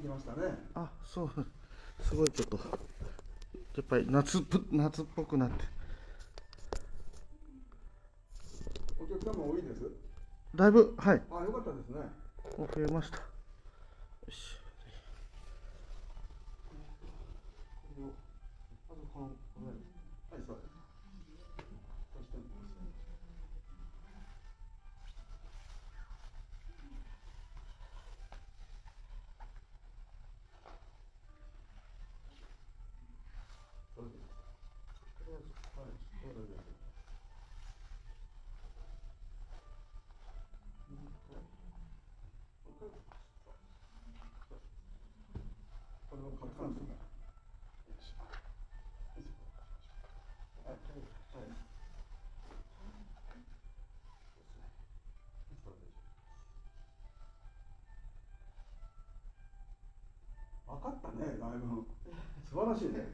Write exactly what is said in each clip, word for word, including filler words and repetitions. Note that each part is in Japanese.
きましたね。 あ、そう、すごいちょっと、やっぱり夏っぽ夏っぽくなって。 お客様多いです。 だいぶ、はい。 あ、よかったですね。 増えました。よし。 まずこの、この、はい、そうです。そして、それで、とりあえず、はい、それで。これを拡散する。はい、はい。分かったね、だいぶ。素晴らしいね。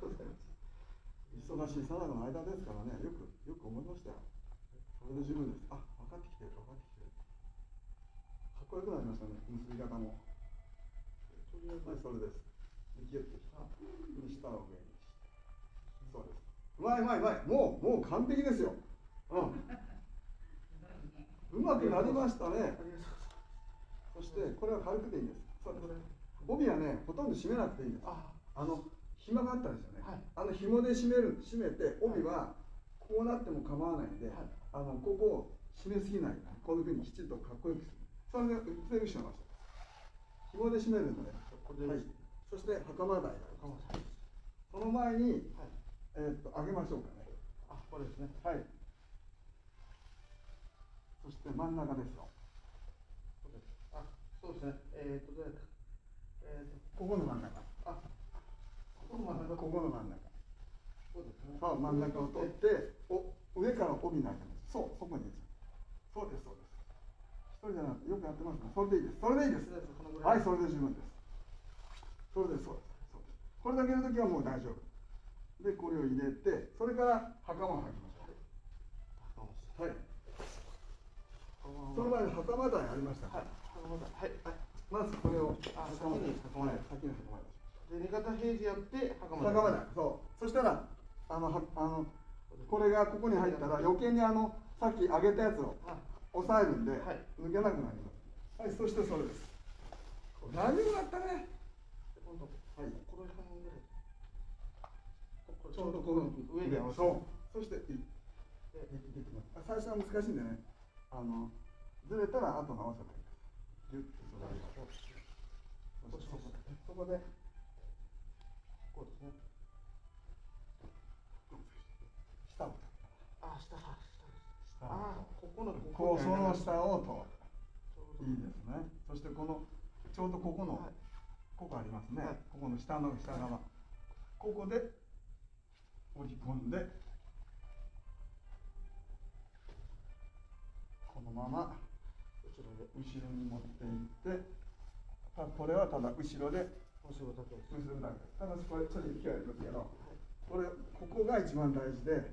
忙しいさなかの間ですからね、よく、よく思いましたよ。それで十分です。あ、分かってきてる、分かってきてる。かっこよくなりましたね、結び方も。はい、それです。ギュッと下に下を上にして。そうです。うまいうまいうまい。もう、もう完璧ですよ。うん。うまくなりましたね。そして、これは軽くていいんです。そうです。帯はね、ほとんど締めなくていいんです。あ、あの、紐があったんですよね。はい、あの紐で締める、締めて、帯はこうなっても構わないんで、はい、あの、ここを締めすぎない。こういうふうにきちっとかっこよくする。それで、それで締めました。紐で締めるので、はい。そして袴台があります。その前に、はい、えー、っと上げましょうかね。あ、これですね。はい。そして真ん中ですよ。あ、そうですね。えー、っとどうやった。えー、っとここの真ん中。あ、ここの真ん中。ここの真ん中。そうですね。さあ真ん中を取って、お上から帯になってます。そう、そこにです。そうですそうです。一人じゃなくてよくやってますね。それでいいです。それでいいです。はい、それで十分です。それでそうです。そうです。これだけの時はもう大丈夫。で、これを入れて、それから袴を履きましょう。はい。その前に袴台ありましたか。はい。袴台。はい。まずこれをあ、先に袴台。 先に袴台。 で、二方平時やって袴台。 袴台。そう。そしたら、あの、は、あの、これがここに入ったら、余計にあの、さっき上げたやつを押さえるんで、抜けなくなります。はい、そしてそれです。大丈夫だったね。はい。この辺ぐらい。ちょうどこの上に合わせて。そう。そして、い、できます。最初は難しいんでね。あの、ずれたら後の合わせばいいです。ギュッとそれを。そこで、こうですね。下を。あ、下、下です。あ、ここの、こう、その下を通る。いいですね。そしてこの、ちょうどここの、ここありますね。ここの下の下側。ここで折り込んで、このまま後ろで後ろに持っていって、これはただ後ろで結ぶだけ。結ぶだけ。ただしこれちょっと勢いありますけど、これここが一番大事で、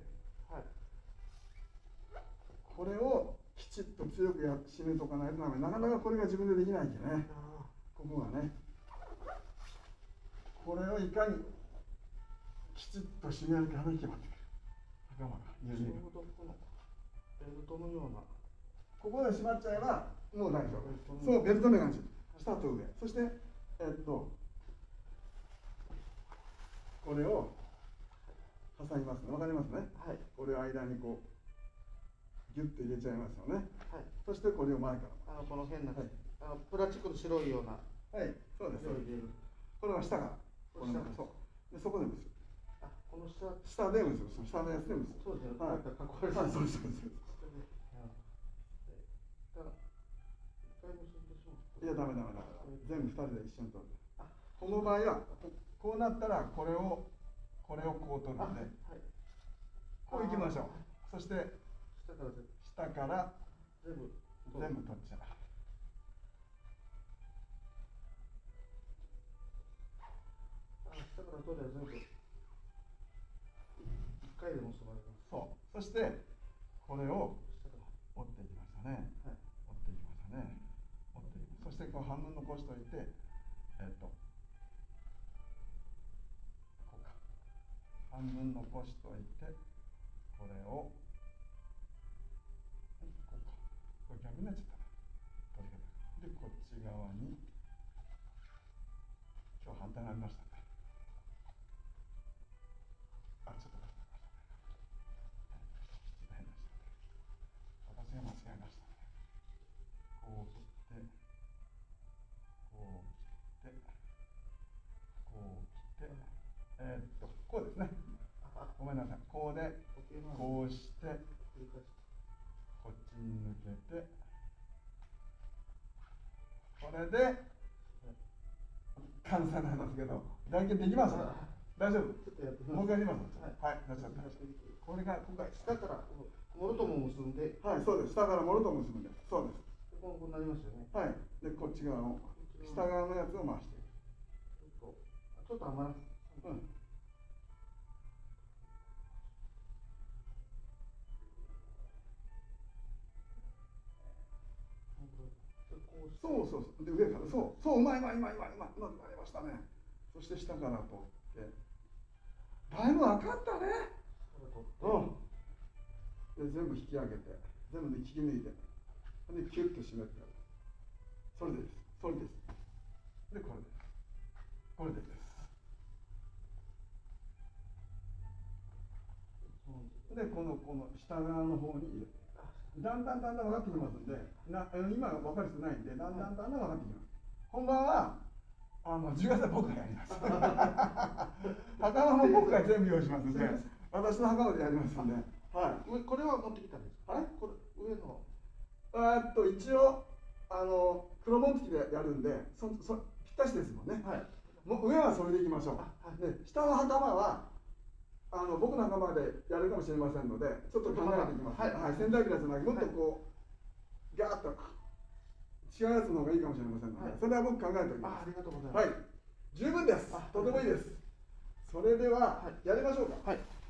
これをきちっと強くや締めとかないとダメ。なかなかこれが自分でできないんでね。ここがね。これをいかにきちっと締めるかで決まってくる。袴が緩い。ベルトのような。ここで締まっちゃえばもう大丈夫。そう、ベルトの感じ。下と上。そして、えっと、これを挟みますね。わかりますね。はい。これを間にこう、ギュッと入れちゃいますよね。はい。そしてこれを前から。あの、この変な、はい、あのプラスチックの白いような。はい、そうです。これは下から。このそう。で、そこで結ぶ。あ、この下。下で結ぶ。下のやつで結ぶ。そうですね。はい。かっこ悪い。そうそうそう。いや、ダメダメダメ。全部二人で一緒に取る。この場合は、こうなったら、これを、これをこう取るんで。こういきましょう。そして、下から全部、全部取っちゃう。下から取れば全部、一回で結ばれます。そう。そして、これを折っていきましたね。折っていきましたね。折っていきます。そしてこう半分残しておいて、えっと半分残しといて、これを、こうか、これ逆になっちゃったな、取り方。で、こっち側に、今日反対になりましたね。あ、ちょっと待って。私が間違えましたね。こう切って、こう切って、こう切って、えー、っと、こうですね。ごめんなさい。こうで、こうして、こっちに抜けて、これで、完成なんですけど、大体できますか？大丈夫？もう一回やります。はい、大丈夫。これが、今回、 下からもろとも結んで、 はい、そうです。下からもろとも結ぶんです。そうです。 こうなりますよね。 はい。で、こっち側を、下側のやつを回していく。 ちょっと、ちょっと余らす。 うん。そうそうそう。で、上から、そう、そう、うまいうまいうまいうまいうまいうまくなりましたね。そして下から取って。だいぶ分かったね。うん。で、全部引き上げて、全部で引き抜いて、で、キュッと締めて。それです。それです。で、これです。これでです。で、この、この下側の方に入れて。だんだんだんだん分かってきますんで、な今分かる人ないんで、だんだんだんだん分かってきます。本番は、あのじゅうがつは僕がやります。袴も僕が全部用意しますんで、私の袴でやりますんで、はい。 これは持ってきたんですか？ はい。 これ上の。 えっと一応あの黒紋付きでやるんで、そそぴったしですもんね。はい。もう上はそれでいきましょう。はい、で下の袴は。あの僕の袴でやるかもしれませんので、ちょっと考えていきます。はい、はい、仙台機のやつのもっとこう、ガーッと違うやつの方がいいかもしれませんので、はい、それは僕考えておきます。 あ、ありがとうございます。 はい、十分です。とてもいいです。それでは、はい、やりましょうか。はい。